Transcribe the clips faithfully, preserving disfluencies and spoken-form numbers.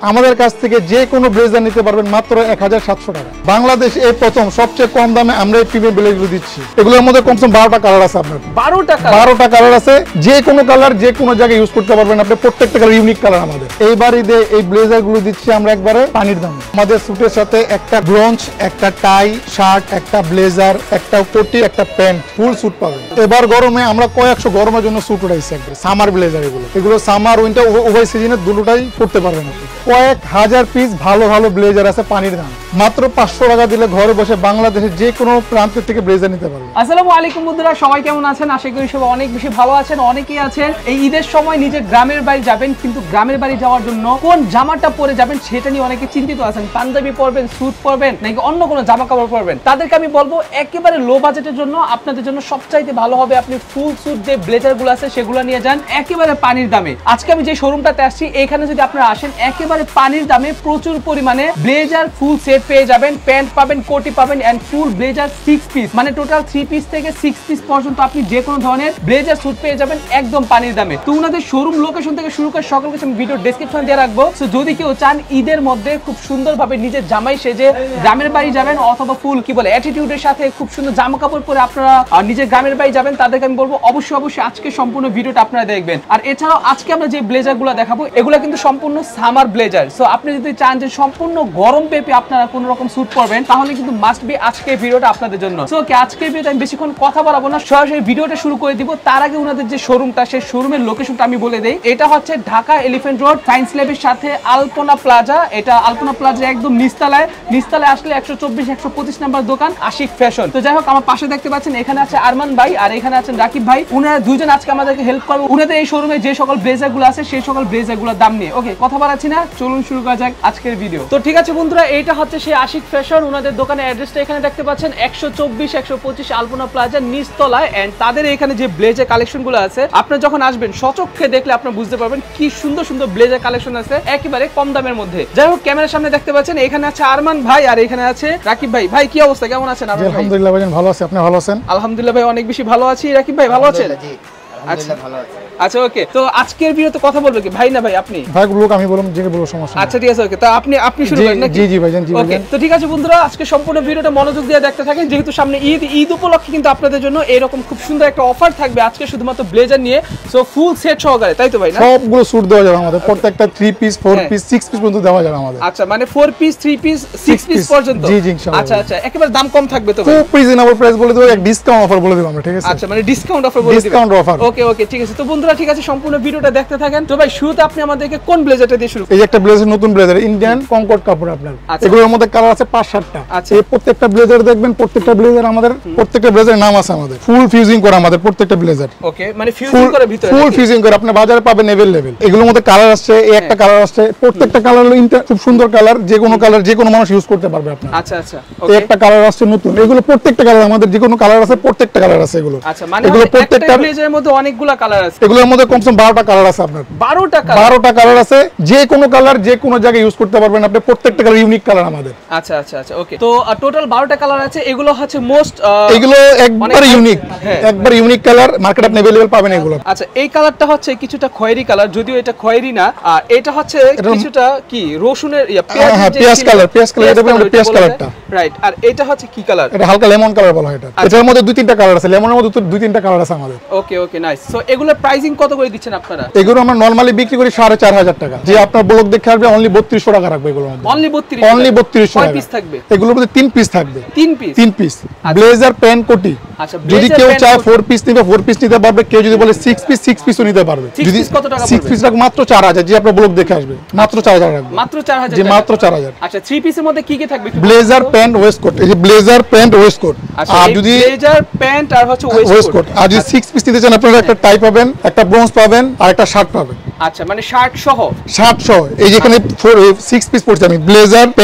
আমাদের কাছ থেকে যে কোনো ব্লেজার নিতে পারবেন মাত্র এক হাজার সাতশো টাকা। বাংলাদেশ এই প্রথম সবচেয়ে কম দামে আমরা এই প্রিমিয়াম ব্লেজারগুলো দিচ্ছি। এগুলোর মধ্যে কমসে কম বারোটা কালার আছে আপনার। বারোটা বারোটা কালার আছে, যে কোনো কালার যে কোনো জায়গায় ইউজ করতে পারবেন আপনি। প্রত্যেকটা কালার ইউনিক কালার আমাদের। এইবার ঈদে এই ব্লেজার গুলো দিচ্ছি আমরা একবারে পানির দামে। আমাদের স্যুটের সাথে একটা ব্রঞ্চ, একটা টাই, শার্ট, একটা ব্লেজার, একটা কোটি, একটা প্যান্ট, ফুল স্যুট পাবেন। এবার গরমে আমরা কয়েকশো গরমের জন্য স্যুট উঠাইছি একবার, সামার ব্লেজার। এগুলো এগুলো সামার উইন্টার উভয় সিজনে দুটোটাই করতে পারবেন আপনি। কয়েক হাজার পিস ভালো ভালো ব্লেজার আছে পানির দাম। মাত্র পাঁচশো টাকা দিলে ঘরে বসে বাংলাদেশের যে কোনো প্রান্ত থেকে ব্লেজার নিতে পারবেন। আসসালামু আলাইকুম বন্ধুরা, সবাই কেমন আছেন? আশা করি সবাই অনেক বেশি ভালো আছেন। অনেকেই আছেন এই ঈদের সময় নিজের গ্রামের বাড়ি যাবেন, কিন্তু গ্রামের বাড়ি যাওয়ার জন্য কোন জামাটা পরে যাবেন সেটা নিয়ে অনেকে চিন্তিত আছেন। পাঞ্জাবি পরবেন, স্যুট পরবেন, নাকি অন্য কোনো জামা কাপড় পরবেন? তাদেরকে আমি বলবো একেবারে লো বাজেটের জন্য আপনাদের জন্য সবচাইতে ভালো হবে আপনি ফুল স্যুট যে ব্লেজার গুলো আছে সেগুলো নিয়ে যান একেবারে পানির দামে। আজকে আমি যে শোরুমটাতে আসছি এখানে যদি আপনারা আসেন একেবারে পানির দামে প্রচুর পরিমাণে ব্লেজার ফুল সেট পেয়ে যাবেন। প্যান্ট পাবেন, কোটি পাবেন and full blazer six piece, মানে টোটাল থ্রি পিস থেকে সিক্স পিস পর্যন্ত আপনি যে কোনো ধরনের ব্লেজার স্যুট পেয়ে যাবেন একদম পানির দামে। তো উনাদের শোরুম লোকেশন থেকে শুরু করে সকল কিছু আমি ভিডিও ডেসক্রিপশন দিয়ে রাখবো। সো যদি কেউ চান ঈদের মধ্যে খুব সুন্দরভাবে নিজের জামাই সেজে গ্রামের বাড়ি যাবেন, অথবা ফুল কি বলে অ্যাটিটিউডের সাথে খুব সুন্দর জামা কাপড় পরে আপনারা নিজের গ্রামের বাড়ি যাবেন, তাদেরকে আমি বলবো অবশ্যই অবশ্যই আজকে সম্পূর্ণ ভিডিওটা আপনারা দেখবেন। আর এছাড়াও আজকে আমরা যে ব্লেজার গুলো দেখাবো এগুলো কিন্তু সম্পূর্ণ সামার ব্লেজার। সো আপনি যদি চান যে সম্পূর্ণ গরম পেপে আপনারা কোন রকম স্যুট পরবেন তাহলে কিন্তু মাস্ট বি আজকের ভিডিওটা আপনাদের জন্য। সো ওকে, আজকের ভিডিওতে আমি বেশিক্ষণ কথা বলবো না, সরাসরি ভিডিওটা শুরু করে দিব। তার আগে ওনাদের যে শোরুমটা সেই শোরুমের লোকেশনটা আমি বলে দেই। এটা হচ্ছে ঢাকা এলিফ্যান্ট রোড সায়েন্স ল্যাবের সাথে আলপনা প্লাজা। এটা আলপনা প্লাজা একদম নিচতলায়। নিচতলায় আসলে একশো চব্বিশ একশো পঁচিশ নাম্বার দোকান আশিক ফ্যাশন। তো যাই হোক, আমার পাশে দেখতে পাচ্ছেন এখানে আছে আরমান ভাই আর এখানে আছেন রাকিব ভাই। উনারা দুইজন আজকে আমাদেরকে হেল্প করবে উনাদের এই শোরুমে যে সকল ব্লেজার গুলো আছে সেই সকল ব্লেজার গুলোর দাম নিয়ে। ওকে, কথা বাড়াচ্ছি না, চলুন শুরু করা যাক আজকের ভিডিও। তো ঠিক আছে বন্ধুরা, এইটা হচ্ছে সেই আশিক ফ্যাশন। উনাদের দোকানের অ্যাড্রেসটা এখানে দেখতে পাচ্ছেন একশো চব্বিশ একশো পঁচিশ আলপনা প্লাজা নিচতলায়। এন্ড তাদের এখানে যে ব্লেজার কালেকশন গুলো আছে আপনারা যখন আসবেন সচক্ষে দেখলে আপনারা বুঝতে পারবেন কি সুন্দর সুন্দর ব্লেজার কালেকশন আছে একেবারে কম দামের মধ্যে। যাই হোক, ক্যামেরার সামনে দেখতে পাচ্ছেন এখানে আছে আরমান ভাই আর এখানে আছে রাকিব ভাই। ভাই কি অবস্থা, কেমন আছেন? আলহামদুলিল্লাহ ভাই ভালো আছি, আপনি ভালো আছেন? আলহামদুলিল্লাহ ভাই অনেক বেশি ভালো আছি। রাকিব ভাই ভালো আছেন? আচ্ছা ভালো আছে। আচ্ছা ওকে, তো আজকের ভিডিওতে কথা বলবো কি ভাই না ভাই আপনি? ভাই লোক আমি বললাম যে বলবো সমস্যা। আচ্ছা ঠিক আছে, ওকে, তো আপনি আপনি শুরু করেন নাকি? জি জি ভাইজান, জি ওকে। তো ঠিক আছে বন্ধুরা, আজকে সম্পূর্ণ ভিডিওটা মনোযোগ দিয়ে দেখতে থাকেন, যেহেতু সামনে ঈদ। ঈদ উপলক্ষে কিন্তু আপনাদের জন্য এরকম খুব সুন্দর একটা অফার থাকবে আজকে শুধুমাত্র ব্লেজার নিয়ে। সো ফুল সেট সহকারে, তাই তো ভাই? না সবগুলো স্যুট দেওয়া যাবে আমাদের, প্রত্যেকটা three piece four piece six piece পর্যন্ত দেওয়া যাবে আমাদের। আচ্ছা, মানে four piece three piece six piece পর্যন্ত? জি জি ইনশাআল্লাহ। আচ্ছা আচ্ছা, একেবারে দাম কম থাকবে তো ভাই? খুব রিজনেবল প্রাইস বলে দেব, এক ডিসকাউন্ট অফার বলে দেব আমরা, ঠিক আছে? আচ্ছা, মানে ডিসকাউন্ট অফার বলে দেব। ডিসকাউন্ট অফার, ওকে ওকে ঠিক আছে। তো বন্ধুরা ঠিক আছে, সম্পূর্ণ ভিডিওটা দেখতে থাকেন। তো ভাই শুরুতে আপনি আমাদেরকে কোন ব্লেজারটা দিয়ে শুরু? এই যে একটা ব্লেজার, নতুন ব্লেজার, ইন্ডিয়ান কনকর্ড কাপড় আপনার। এগুলোর মধ্যে কালার আছে পাঁচ সাতটা। এই প্রত্যেকটা ব্লেজার দেখবেন, প্রত্যেকটা ব্লেজার আমাদের প্রত্যেকটা ব্লেজারের নাম আছে আমাদের। ফুল ফিউজিং করা আমাদের প্রত্যেকটা ব্লেজার। ওকে, মানে ফিউজিং করে ভিতরে ফুল ফিউজিং করে আপনি বাজারে পাবেন अवेलेबल। এগুলোর মধ্যে কালার আছে, এই একটা কালার আছে, প্রত্যেকটা কালার হলো খুব সুন্দর কালার, যে কোনো কালার যে কোনো মানুষ ইউজ করতে পারবে আপনার। আচ্ছা আচ্ছা, ওকে। একটা কালার আছে নতুন, এগুলো প্রত্যেকটা কালার আমাদের, যে কোনো কালার আছে, প্রত্যেকটা কালার আছে এগুলো। আচ্ছা, মানে এগুলো প্রত্যেকটা ব্লেজারের মধ্যে অনেকগুলো কালার আছে। এগুলোর মধ্যে কমসে কম বারোটা কালার আছে আপনার। বারোটা কালার? বারোটা কালার আছে, যে কোনো কালার যে কোনো জায়গায় ইউজ করতে পারবেন আপনি, প্রত্যেকটা কালার ইউনিক কালার আমাদের। আচ্ছা আচ্ছা আচ্ছা, ওকে। তো টোটাল বারোটা কালার আছে, এগুলো হচ্ছে মোস্ট এগুলো একবার ইউনিক, একবার ইউনিক কালার, মার্কেটে আপনি अवेलेबल পাবেন এগুলো। আচ্ছা, এই কালারটা হচ্ছে কিছুটা খয়েরি কালার, যদিও এটা খয়েরি না, আর এটা হচ্ছে কিছুটা কি রসুনের ইয়া পেঁয়াজ, হ্যাঁ পেঁয়াজ কালার, পেঁয়াজ কালার, এটা বলে পেঁয়াজ কালারটা, রাইট। আর এটা হচ্ছে কি কালার? এটা হালকা লেমন কালার বলা হয় এটা। এটার মধ্যে দুই তিনটা কালার আছে, লেমনের মধ্যে দুই তিনটা কালার আছে আমাদের। Okay okay, nice. সো এগুলোর প্রাইসিং কত করে দিচ্ছেন আপনারা? এগুলো আমরা নরমালি বিক্রি করি সাড়ে চার হাজার টাকা। যে আপনার ব্লগ দেখে আসবে অনলি বত্রিশশো টাকা রাখবে এগুলোর মধ্যে। অনলি বত্রিশ? অনলি বত্রিশশো টাকা। কয় পিস থাকবে? এগুলোর মধ্যে তিন পিস থাকবে। তিন পিস? তিন পিস ব্লেজার প্যান্ট কোটি। আচ্ছা, যদি কেউ চায় ফোর পিস নিবে ফোর পিস নিতে পারবে, কেউ যদি বলে সিক্স পিস সিক্স পিসও নিতে পারবে। যদি কত টাকা? সিক্স পিস রাখ মাত্র চার হাজার। যে আপনার ব্লগ দেখে আসবে মাত্র চার হাজার রাখবে। মাত্র চার হাজার? যে মাত্র চার হাজার। আচ্ছা, থ্রি পিসের মধ্যে কি কি থাকবে? ব্লেজার প্যান্ট ওয়েস্টকোট, এই যে ব্লেজার প্যান্ট ওয়েস্টকোট। আর যদি ব্লেজার প্যান্ট আর হচ্ছে ওয়েস্টকোট, আর যদি সিক্স পিস নিতে চান আপনারা একটা টাই পাবেন, একটা ব্রোঞ্জ পাবেন আর একটা শার্ট পাবেন। আচ্ছা, মানে শার্ট সহ? শার্ট সহ। এই যেখানে সিক্স পিস পড়ছে আমি, ব্লেজার প্যান্ট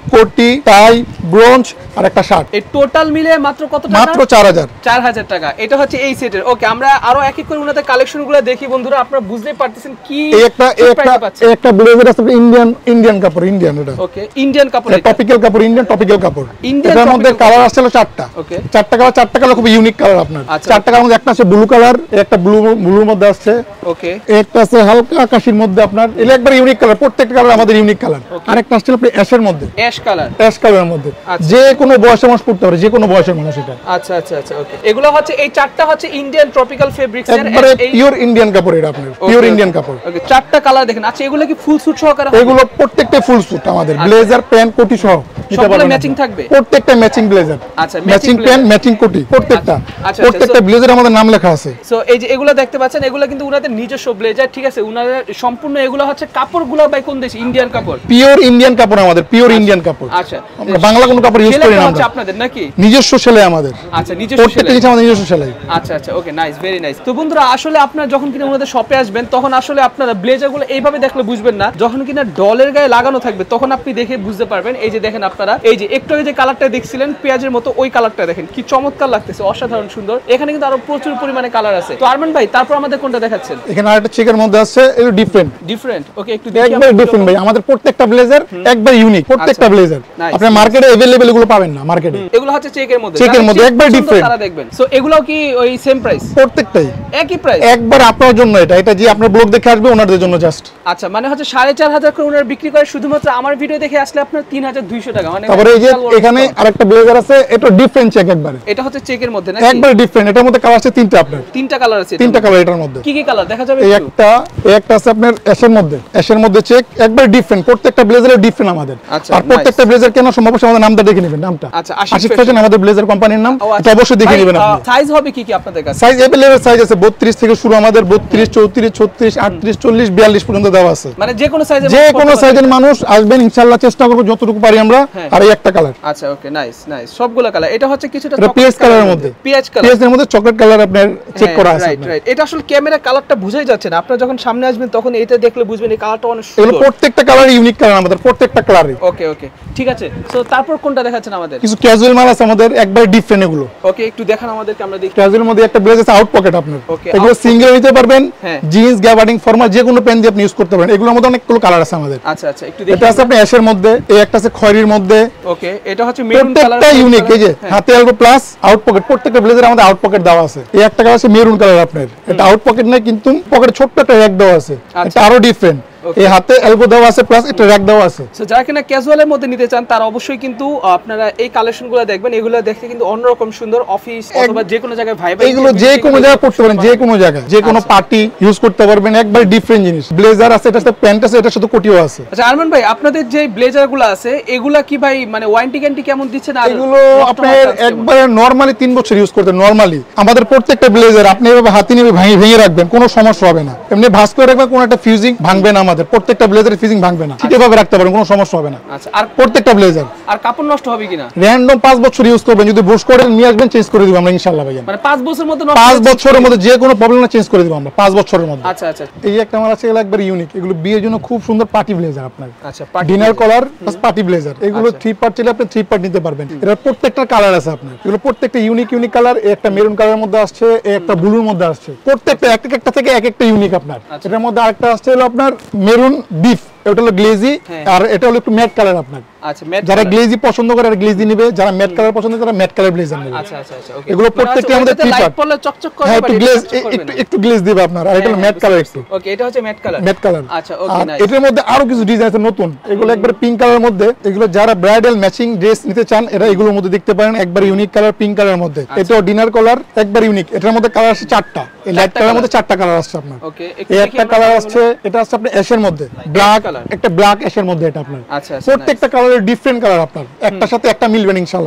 কোটি, টাই, ব্রোঞ্জ আর একটা শার্ট। এই টোটাল মিলে মাত্র কত টাকা? মাত্র চার হাজার চার হাজার টাকা। এটা হচ্ছে এই সেটের। ওকে, আমরা আরো এক এক করে উনাদের কালেকশনগুলো দেখি বন্ধুরা, আপনারা বুঝতেই পারতেছেন কি এই একটা এই একটা এই একটা ব্লেজার আছে ইন্ডিয়ান ইন্ডিয়ান কাপড়, ইন্ডিয়ান এটা। ওকে, ইন্ডিয়ান কাপড়, এটা টপিক্যাল কাপড়, ইন্ডিয়ান টপিক্যাল কাপড়। ইন্ডিয়ান এটার মধ্যে কালার আছে হলো চারটা। ওকে, চারটা কালার, চারটা কালার খুব ইউনিক কালার আপনার। চারটা কালার মধ্যে একটা আছে ব্লু কালার, একটা ব্লু ব্লুর মধ্যে আছে। ওকে, একটা আছে হালকা আকাশীর মধ্যে আপনার। এটা একবার ইউনিক কালার, প্রত্যেকটা কালার আমাদের ইউনিক কালার। আর একটা আছে আপনি অ্যাশের মধ্যে, অ্যাশ কালার, অ্যাশ কালারের মধ্যে যে কোনো বয়সের মানুষ পড়তে পারে, যে কোনো বয়সের মানুষ এটা। আচ্ছা আচ্ছা আচ্ছা, ওকে। এগুলো হচ্ছে এই চারটা হচ্ছে ইন্ডিয়ান ট্রপিক্যাল ফেব্রিক্স এর, একবারে পিওর ইন্ডিয়ান কাপড় এটা আপনার, পিওর ইন্ডিয়ান কাপড়। ওকে, চারটা কালার দেখেন। আচ্ছা, এগুলো কি ফুল স্যুট সহকারে? এগুলো প্রত্যেকটা ফুল স্যুট আমাদের, ব্লেজার, প্যান্ট, কোটি সহ নিতে পারবেন। ম্যাচিং থাকবে প্রত্যেকটা ম্যাচিং ব্লেজার, আচ্ছা, ম্যাচিং প্যান্ট, ম্যাচিং কোটি, প্রত্যেকটা আচ্ছা, প্রত্যেকটা ব্লেজার আমাদের নাম লেখা আছে। সো এই যে এগুলো দেখতে পাচ্ছেন, এগুলো কিন্তু উনাদের নিজস্ব ব্লেজার, ঠিক আছে? উনাদের সম্পূর্ণ এগুলো হচ্ছে কাপড়গুলো বাই কোন দেশ? ইন্ডিয়ান কাপড়, পিওর ইন্ডিয়ান কাপড় আমাদের, পিওর ইন্ডিয়ান কাপড়। আচ্ছা, আমরা বাংলা কোনো কাপড় ইউজ করি না আমরা। আপনাদের নাকি নিজস্ব সেলাই আমাদের? আচ্ছা, নিজস্ব প্রত্যেকটা সেলাই, জিনিস আমাদের নিজস্ব সেলাই। আচ্ছা আচ্ছা, ওকে, নাইস, ভেরি নাইস। তো বন্ধুরা, আসলে আপনারা যখন কিনা ওনাদের শপে আসবেন তখন আসলে আপনারা ব্লেজারগুলো এইভাবে দেখলে বুঝবেন না, যখন কিনা ডলের গায়ে লাগানো থাকবে তখন আপনি দেখে বুঝতে পারবেন। এই যে দেখেন আপনারা, এই যে একটু আগে যে কালারটা দেখছিলেন পেঁয়াজের মতো, ওই কালারটা দেখেন কি চমৎকার লাগতেছে, অসাধারণ সুন্দর। এখানে কিন্তু আরো প্রচুর পরিমাণে কালার আছে। তো আরমান ভাই, তারপর আমাদের কোনটা দেখাচ্ছেন? এখানে আরেকটা চেকের মধ্যে আছে, এটা ডিফারেন্ট ডিফারেন্ট। ওকে, একটু দেখি। একবার ডিফারেন্ট ভাই, আমাদের প্রত্যেকটা ব্লেজার একবার ইউনিক, প্রত্যেকটা ব্লেজার আপনি মার্কেটে अवेलेबल এগুলো পাবেন না মার্কেটে। এগুলো হচ্ছে চেকের মধ্যে, চেকের মধ্যে একবার ডিফারেন্ট, তারা দেখবেন। সো এগুলো কি ওই সেম প্রাইস? প্রত্যেকটাই একই প্রাইস, একবার আপনার জন্য। এটা এটা যে আপনার ব্লগ দেখে আসবে ওনাদের জন্য জাস্ট। আচ্ছা, মানে হচ্ছে সাড়ে চার হাজার করে ওনারা বিক্রি করে, শুধুমাত্র আমার ভিডিও দেখে আসলে আপনার তিন হাজার দুইশো টাকা। মানে তারপরে এই যে এখানে আরেকটা ব্লেজার আছে, এটা ডিফারেন্ট চেক একবার, এটা হচ্ছে চেকের মধ্যে না? একবার ডিফারেন্ট। এটার মধ্যে কালার আছে তিনটা আপনার, তিনটা কালার আছে, তিনটা কালার এটার মধ্যে। কি কি কালার দেখা যাবে? এই একটা এই একটা আছে আপনার অ্যাশের মধ্যে, অ্যাশের মধ্যে চেক একবার ডিফারেন্ট, প্রত্যেকটা ব্লেজারের ডিফারেন্ট আমাদের। আর প্রত্যেকটা ব্লেজার কেন সম্ভব আমাদের নামটা দেখে নেবেন, নামটা আচ্ছা, আশিক ফ্যাশন আমাদের ব্লেজার কোম্পানির নাম, এটা অবশ্যই দেখে নেবেন আপনি। সাইজ হবে কি কি আপনাদের কাছে? সাইজ अवेलेबल সাইজ আছে বত্রিশ থেকে শুরু আমাদের, বত্রিশ, চৌত্রিশ, ছত্রিশ, আটত্রিশ, চল্লিশ, বিয়াল্লিশ পর্যন্ত দেওয়া আছে। মানে যে কোনো সাইজের, যে কোনো সাইজের মানুষ আসবেন, ইনশাআল্লাহ চেষ্টা করব যতটুকু পারি আমরা। আর এই একটা কালার, আচ্ছা, ওকে, নাইস নাইস, সবগুলো কালার। এটা হচ্ছে কিছুটা পিএস কালারের মধ্যে, পিএস কালার, পিএস এর মধ্যে চকলেট কালার আপনার চেক করা আছে। Right right. এটা আসলে ক্যামেরা কালারটা বোঝাই যাচ্ছে না, আপনারা যখন সামনে আসবেন তখন এটা দেখলে বুঝবেন এই কালারটা অনেক সুন্দর। এগুলো প্রত্যেকটা কালার ইউনিক কালার আমাদের, প্রত্যেকটা কালারই। ওকে ওকে, ঠিক আছে। সো তারপর কোনটা দেখাচ্ছেন আমাদের? কিছু ক্যাজুয়াল মাল আছে আমাদের, একবার ডিফারেন্ট এগুলো। ওকে, একটু দেখান আমাদেরকে, আমরা দেখি। ক্যাজুয়াল মধ্যে একটা ব্লেজার আছে আউট পকেট আপনার, ওকে, এগুলো সিঙ্গেল নিতে পারবেন, হ্যাঁ, জিন্স, গ্যাবার্ডিং, ফর্মাল যে কোনো প্যান্ট দিয়ে আপনি ইউজ করতে পারেন। এগুলোর মধ্যে অনেকগুলো কালার আছে আমাদের। আচ্ছা আচ্ছা, একটু দেখি। এটা আছে আপনি অ্যাশের মধ্যে, এই একটা আছে খয়েরির মধ্যে। ওকে, এটা হচ্ছে মেরুন কালার, প্রত্যেকটা ইউনিক। এই যে হাতে এলবো প্লাস আউট পকেট, প্রত্যেকটা ব্লেজারে আমাদের আউট পকেট দেওয়া আছে। এই একটা কালার আছে মেরুন কালার আপনার, এটা আউট পকেট নাই কিন্তু পকেটে ছোট্ট একটা র‍্যাক দেওয়া আছে, এটা আরো ডিফারেন্ট। এই হাতে এলবো দেওয়া আছে প্লাস একটা র‍্যাক দেওয়া আছে। সো যারা কিনা ক্যাজুয়ালের মধ্যে নিতে চান তারা অবশ্যই কিন্তু আপনারা এই কালেকশনগুলো দেখবেন। এগুলো দেখতে কিন্তু অন্যরকম সুন্দর, অফিস অথবা যে কোনো জায়গায় ভাই ভাই এগুলো যে কোনো জায়গায় পড়তে পারেন, যে কোনো জায়গায় যে কোনো পার্টি ইউজ করতে পারবেন। একবার ডিফারেন্ট জিনিস, ব্লেজার আছে, এটার সাথে প্যান্ট আছে, এটার সাথে কোটিও আছে। আচ্ছা আরমান ভাই, আপনাদের যে ব্লেজারগুলো আছে এগুলা কি ভাই মানে ওয়ারেন্টি গ্যারান্টি কেমন দিচ্ছেন? আর এগুলো আপনার একবার নরমালি তিন বছর ইউজ করতে, নরমালি আমাদের প্রত্যেকটা ব্লেজার আপনি এভাবে হাতে নিয়ে ভেঙে ভেঙে রাখবেন, কোনো সমস্যা হবে না। এমনি ভাঁজ করে রাখবেন, কোনো একটা ফিউজিং ভাঙবে না। আমাদের প্রত্যেকটা ব্লেজার ফিজিং ভাঙবে না, ঠিকভাবে রাখতে পারেন, কোনো সমস্যা হবে না। আচ্ছা, আর প্রত্যেকটা ব্লেজার। আর কাপড় নষ্ট হবে কিনা? র‍্যান্ডম পাঁচ বছর ইউজ করবেন, যদি বুশ করে নিয়ে আসবেন চেঞ্জ করে দিব আমরা ইনশাআল্লাহ ভাইয়া। মানে পাঁচ বছরের মধ্যে নষ্ট, পাঁচ বছরের মধ্যে যে কোনো প্রবলেম না চেঞ্জ করে দিব আমরা পাঁচ বছরের মধ্যে। আচ্ছা আচ্ছা, এই একটা আমার আছে, এগুলো একবার ইউনিক, এগুলো বিয়ের জন্য খুব সুন্দর পার্টি ব্লেজার আপনার। আচ্ছা, dinner collar plus party blazer, এগুলো থ্রি পার্ট চাইলে আপনি থ্রি পার্ট নিতে পারবেন। এর প্রত্যেকটা কালার আছে আপনার, এগুলো প্রত্যেকটা ইউনিক ইউনিক কালার। একটা মেরুন কালারের মধ্যে আসছে, একটা ব্লুর মধ্যে আসছে, প্রত্যেকটা এক একটা থেকে এক একটা ইউনিক আপনার। এটার মধ্যে আরেকটা আসছে হলো আপনার মেরুন ডিপ, এটা হলো গ্লেজি, আর এটা হলো একটু ম্যাট কালার আপনার। আচ্ছা, ম্যাট, যারা গ্লেজি পছন্দ করে আর গ্লেজি নেবে, যারা ম্যাট কালার পছন্দ করে তারা ম্যাট কালার ব্লেজার নেবে। আচ্ছা আচ্ছা আচ্ছা, ওকে। এগুলো প্রত্যেকটা আমাদের থ্রি পার্ট, পরলে চকচক করে, হ্যাঁ একটু গ্লেজ, একটু একটু গ্লেজ দিবে আপনার। আর এটা হলো ম্যাট কালার একটু। ওকে, এটা হচ্ছে ম্যাট কালার, ম্যাট কালার। আচ্ছা, ওকে, নাইস। এটার মধ্যে আরো কিছু ডিজাইন আছে নতুন, এগুলো একবার পিঙ্ক কালারের মধ্যে। এগুলো যারা ব্রাইডাল ম্যাচিং ড্রেস নিতে চান, এরা এগুলোর মধ্যে দেখতে পারেন, একবার ইউনিক কালার পিঙ্ক কালারের মধ্যে। এটাও ডিনার কালার, একবার ইউনিক। এটার মধ্যে কালার আছে চারটা, এই লাইট কালারের মধ্যে চারটা কালার আসছে আপনার। ওকে, এই একটা কালার আসছে, এটা আছে আপনার অ্যাশের মধ্যে, ব্ল্যাক, একটা ব্ল্যাক অ্যাশের মধ্যে এটা আপনার। আচ্ছা, প্রত্যেকটা কালারের ডিফারেন্ট কালার আপনার, একটার সাথে একটা মিলবে ইনশাআল্লাহ ভাইজান।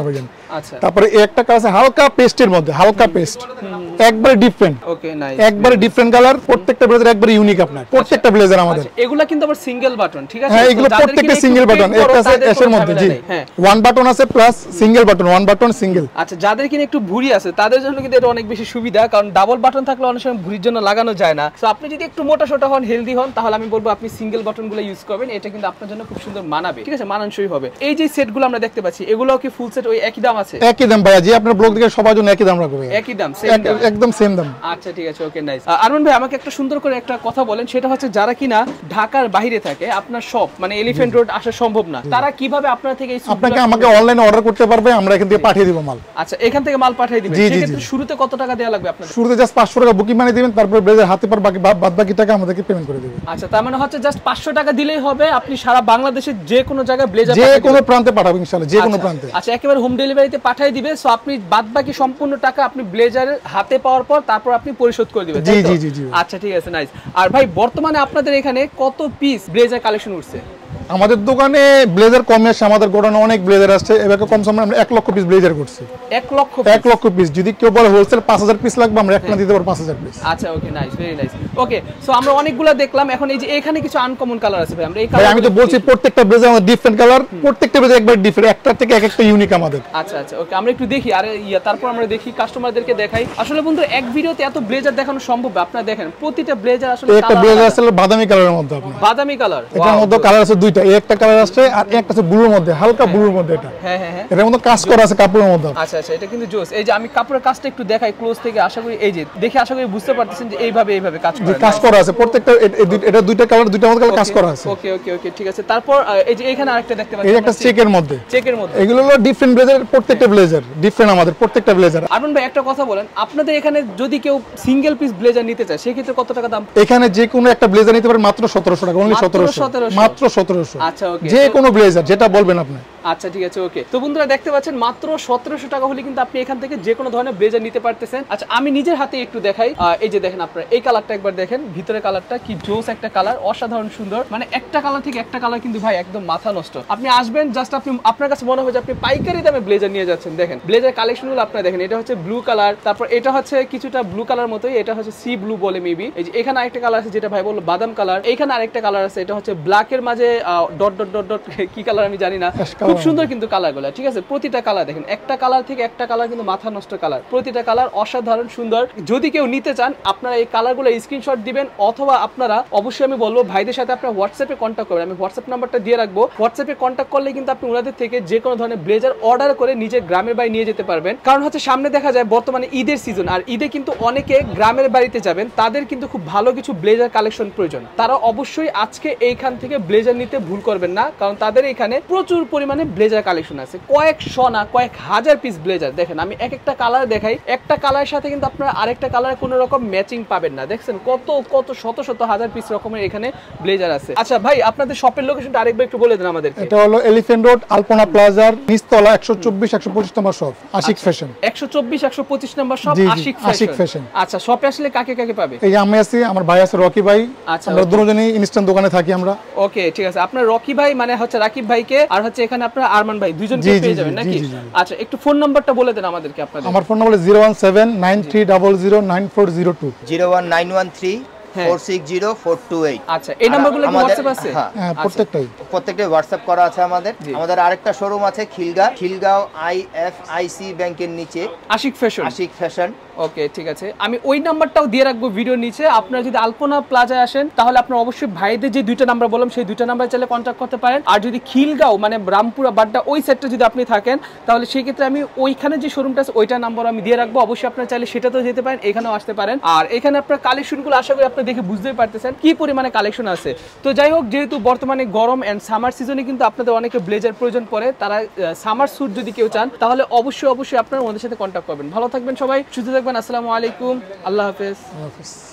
আচ্ছা তারপরে এই একটা কালার আছে হালকা পেস্টের মধ্যে, হালকা পেস্ট, একবারে ডিফারেন্ট। ওকে নাইস, একবারে ডিফারেন্ট কালার, প্রত্যেকটা ব্লেজার একবারে ইউনিক আপনার, প্রত্যেকটা ব্লেজার আমাদের। এগুলা কিন্তু আবার সিঙ্গেল বাটন, ঠিক আছে? হ্যাঁ, এগুলো প্রত্যেকটা সিঙ্গেল বাটন, একটা আছে এর মধ্যে, জি ওয়ান বাটন আছে plus single button, one button single. আচ্ছা, যাদের কিনা একটু ভুঁড়ি আছে তাদের জন্য কিন্তু এটা অনেক বেশি সুবিধা, কারণ ডাবল বাটন থাকলে অনেক সময় ভুঁড়ির জন্য লাগানো যায় না। তো আপনি যদি একটু মোটা সোটা হন, হেলদি হন, তাহলে আমি বলবো আপনি সিঙ্গেল বাটনগুলো ইউজ করবেন, এটা কিন্তু আপনার জন্য খুব সুন্দর মানাবে, ঠিক আছে, মানানসই হবে। এই যে সেটগুলো আমরা দেখতে পাচ্ছি, এগুলো কি ফুল সেট ওই একই দাম আছে? একই দাম ভাইয়া, জি আপনার ব্লগ থেকে সবার জন্য একই দাম রাখবো, একই দাম, সেম দাম, একদম সেম দাম। আচ্ছা ঠিক আছে, ওকে নাইস। আরমান ভাই আমাকে একটা সুন্দর করে একটা কথা বলেন, সেটা হচ্ছে যারা কিনা ঢাকার বাইরে থাকে, আপনার শপ মানে এলিফ্যান্ট রোড আসা সম্ভব না, তারা কিভাবে আপনার থেকে এই আপনাকে আমাকে অনলাইনে অর্ডার করতে পারবে, আমরা এখান থেকে পাঠিয়ে দিব মাল। আচ্ছা, এখান থেকে মাল পাঠিয়ে দিবেন, সেক্ষেত্রে শুরুতে কত টাকা দেওয়া লাগবে আপনাদের? শুরুতে জাস্ট পাঁচশো টাকা বুকিং মানি দিবেন, তারপর ব্লেজার হাতে পার বাকি বাদ বাকি টাকা আমাদেরকে পেমেন্ট করে দিবেন। আচ্ছা, তার মানে হচ্ছে জাস্ট পাঁচশো টাকা দিলেই হবে, আপনি সারা বাংলাদেশের যে কোনো জায়গায় ব্লেজার যে কোনো প্রান্তে পাঠাবো ইনশাআল্লাহ, যে কোনো প্রান্তে। আচ্ছা, একেবারে হোম ডেলিভারিতে পাঠিয়ে দিবে, সো আপনি বাদ বাকি সম্পূর্ণ টাকা আপনি ব্লেজার হাতে পাওয়ার পর তারপর আপনি পরিশোধ করে দিবেন। জি জি জি জি। আচ্ছা ঠিক আছে, নাইস। আর ভাই বর্তমানে আপনাদের এখানে কত পিস ব্লেজার কালেকশন উঠছে? আমাদের দোকানে ব্লেজার কমে আসছে, আমাদের গোডাউনে অনেক ব্লেজার আসছে, এবারে কম সময় আমরা এক লক্ষ পিস ব্লেজার করছি। এক লক্ষ এক লক্ষ পিস, যদি কেউ বলে হোলসেল পাঁচ হাজার পিস লাগবে, আমরা একটা দিতে পারবো পাঁচ হাজার পিস। আচ্ছা okay, nice, very nice. Okay, so আমরা অনেকগুলো দেখলাম, এখন এই যে এখানে কিছু আনকমন কালার আছে ভাই, আমরা এই কালার আমি তো বলছি প্রত্যেকটা ব্লেজার আমাদের ডিফারেন্ট কালার, প্রত্যেকটা ব্লেজার একবার ডিফারেন্ট, একটা থেকে এক একটা ইউনিক আমাদের। আচ্ছা আচ্ছা, ওকে, আমরা একটু দেখি, আর ইয়া তারপর আমরা দেখি কাস্টমারদেরকে দেখাই। আসলে বন্ধু এক ভিডিওতে এত ব্লেজার দেখানো সম্ভব? আপনারা দেখেন প্রতিটা ব্লেজার আসলে একটা ব্লেজার আছে বাদামি কালারের মধ্যে, আপনার বাদামি কালার, এটার মধ্যে কালার আছে দুইটা, এই একটা কালার আছে আর একটা আছে ব্লুর মধ্যে, হালকা ব্লুর মধ্যে। এটা হ্যাঁ হ্যাঁ হ্যাঁ, এটার মধ্যে কাজ করা আছে কাপড়ের মধ্যে। আচ্ছা আচ্ছা, এটা কিন্তু জোস। এই যে আমি কাপড়ের কাজটা একটু দেখাই ক্লোজ থেকে, আশা করি এই যে দেখে আশা করি বুঝতে পারতেছেন যে এইভাবে এইভাবে কাজ করা, কাজ করা আছে প্রত্যেকটা, এটা দুইটা কালার, দুইটা মধ্যে কাজ করা আছে। ওকে ওকে ওকে, ঠিক আছে। তারপর এই যে এখানে আরেকটা দেখতে পাচ্ছি, এই একটা চেকের মধ্যে, চেকের মধ্যে, এগুলো হলো ডিফারেন্ট ব্লেজার, প্রত্যেকটা ব্লেজার ডিফারেন্ট আমাদের প্রত্যেকটা ব্লেজার। আরমান ভাই একটা কথা বলেন, আপনাদের এখানে যদি কেউ সিঙ্গেল পিস ব্লেজার নিতে চায় সেক্ষেত্রে কত টাকা দাম? এখানে যে কোনো একটা ব্লেজার নিতে পারে মাত্র সতেরোশো টাকা, অনলি সতেরোশো, মাত্র সতেরোশো। আচ্ছা ওকে, যে কোনো ব্লেজার যেটা বলবেন আপনি। আচ্ছা ঠিক আছে, ওকে। তো বন্ধুরা দেখতে পাচ্ছেন মাত্র সতেরোশো টাকা হলে কিন্তু আপনি এখান থেকে যে কোনো ধরনের ব্লেজার নিতে পারতেছেন। আচ্ছা, আমি নিজের হাতে একটু দেখাই, এই যে দেখেন আপনারা এই কালারটা একবার দেখেন, ভিতরে কালারটা কি জোস একটা কালার, অসাধারণ সুন্দর, মানে একটা কালার থেকে একটা কালার কিন্তু ভাই একদম মাথা নষ্ট। আপনি আসবেন জাস্ট, আপনি আপনার কাছে মনে হবে যে আপনি পাইকারি দামে ব্লেজার নিয়ে যাচ্ছেন। দেখেন ব্লেজার কালেকশনগুলো আপনারা দেখেন, এটা হচ্ছে ব্লু কালার, তারপর এটা হচ্ছে কিছুটা ব্লু কালার মতোই, এটা হচ্ছে সি ব্লু বলে মেবি। এই যে এখানে আরেকটা কালার আছে যেটা ভাই বললো বাদাম কালার, এইখানে আরেকটা কালার আছে এটা হচ্ছে ব্ল্যাক এর মাঝে ডট ডট ডট ডট কি কালার আমি জানি না, খুব সুন্দর কিন্তু কালার গুলা, ঠিক আছে। প্রতিটা কালার দেখেন, একটা কালার থেকে একটা কালার কিন্তু মাথা নষ্ট কালার, প্রতিটা কালার অসাধারণ সুন্দর। যদি কেউ নিতে চান আপনারা এই কালারগুলো স্ক্রিনশট দিবেন, অথবা আপনারা অবশ্যই আমি বলবো ভাইদের সাথে আপনারা হোয়াটসঅ্যাপে কন্ট্যাক্ট করবেন, আমি হোয়াটসঅ্যাপ নাম্বারটা দিয়ে রাখবো, হোয়াটসঅ্যাপে কন্ট্যাক্ট করলে কিন্তু আপনি ওনাদের থেকে যে কোনো ধরনের ব্লেজার অর্ডার করে নিজের গ্রামের বাড়ি নিয়ে যেতে পারবেন। কারণ হচ্ছে সামনে দেখা যায় বর্তমানে ঈদের সিজন, আর ঈদে কিন্তু অনেকে গ্রামের বাড়িতে যাবেন, তাদের কিন্তু খুব ভালো কিছু ব্লেজার কালেকশন প্রয়োজন, তারা অবশ্যই আজকে এইখান থেকে ব্লেজার নিতে ভুল করবেন না, কারণ তাদের এখানে প্রচুর পরিমাণে ব্লেজার কালেকশন আছে, কয়েকশো না কয়েক হাজার পিস ব্লেজার। দেখেন আমি এক একটা কালার দেখাই, একটা কালারের সাথে কিন্তু আপনারা আরেকটা কালার কোনো রকম ম্যাচিং পাবেন না, দেখছেন কত কত শত শত হাজার পিস রকমের এখানে ব্লেজার আছে। আচ্ছা ভাই, আপনাদের শপের লোকেশনটা আরেকবার একটু বলে দেন আমাদের। এটা হলো এলিফ্যান্ট রোড আলপনা প্লাজার নিচতলা একশো চব্বিশ একশো পঁচিশ নম্বর শপ, আশিক ফ্যাশন। একশো চব্বিশ একশো পঁচিশ নম্বর শপ, আশিক ফ্যাশন। আচ্ছা, শপে আসলে কাকে কাকে পাবে? এই যে আমি আছি, আমার ভাই আছে রকি ভাই, আচ্ছা আমরা দুজনেই ইনস্ট্যান্ট দোকানে থাকি আমরা। ওকে ঠিক আছে, আপনার রকি ভাই মানে হচ্ছে রাকিব ভাইকে, আর হচ্ছে এখানে আপনার আরমান ভাই, দুইজনকে পেয়ে যাবেন নাকি? আচ্ছা, একটু ফোন নাম্বারটা বলে দেন আমাদেরকে আপনাদের। আমার phone number zero one seven nine three double zero nine four zero two zero one nine one three four six zero four two eight. আচ্ছা, এই নাম্বারগুলো কি WhatsApp আছে? হ্যাঁ, প্রত্যেকটাই প্রত্যেকটাই WhatsApp করা আছে আমাদের। আমাদের আরেকটা শোরুম আছে খিলগাঁও, খিলগাঁও আইএফআইসি ব্যাংকের নিচে, Ashik fashion. Ashik fashion. Okay ঠিক আছে, আমি ওই নাম্বারটাও দিয়ে রাখবো ভিডিওর নিচে। আপনারা যদি আলপনা প্লাজায় আসেন তাহলে আপনারা অবশ্যই ভাইদের যে দুইটা নাম্বার বললাম সেই দুইটা নাম্বার চাইলে কন্ট্যাক্ট করতে পারেন। আর যদি খিলগাঁও মানে রামপুরা বাড্ডা ওই সেক্টরে যদি আপনি থাকেন তাহলে সেই ক্ষেত্রে আমি ওইখানে যে শোরুমটা আছে ওইটার নাম্বার আমি দিয়ে রাখবো, অবশ্যই আপনারা চাইলে সেটাতেও যেতে পারেন, এখানেও আসতে পারেন। আর এখানে আপনার কালেকশনগুলো আশা করি আপনি দেখে বুঝতেই পারতেছেন কি পরিমাণে কালেকশন আছে। তো যাই হোক, যেহেতু বর্তমানে গরম এন্ড সামার সিজনে কিন্তু আপনাদের অনেকে ব্লেজার প্রয়োজন পড়ে, তারা সামার স্যুট যদি কেউ চান তাহলে অবশ্যই অবশ্যই আপনারা ওদের সাথে কন্ট্যাক্ট করবেন। ভালো থাকবেন সবাই, সুস্থ থাকবেন, আসসালামু আলাইকুম, আল্লাহ হাফেজ।